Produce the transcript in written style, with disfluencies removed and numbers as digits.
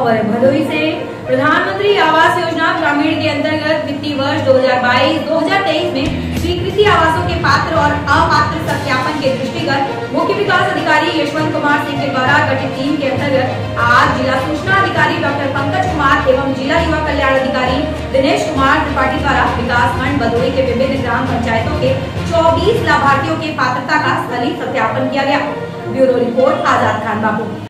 खबर है भदोही से। प्रधानमंत्री आवास योजना ग्रामीण के अंतर्गत वित्तीय वर्ष 2022-2023 में स्वीकृति आवासों के पात्र और अपात्र सत्यापन के दृष्टिगत मुख्य विकास अधिकारी यशवंत कुमार सिंह के द्वारा गठित टीम के अंतर्गत आज जिला सूचना अधिकारी डॉक्टर पंकज कुमार एवं जिला युवा कल्याण अधिकारी दिनेश कुमार त्रिपाठी द्वारा विकास खंड भदोही के विभिन्न ग्राम पंचायतों के 24 लाभार्थियों के पात्रता का स्थलीय सत्यापन किया गया। ब्यूरो रिपोर्ट आजाद खान बाबू।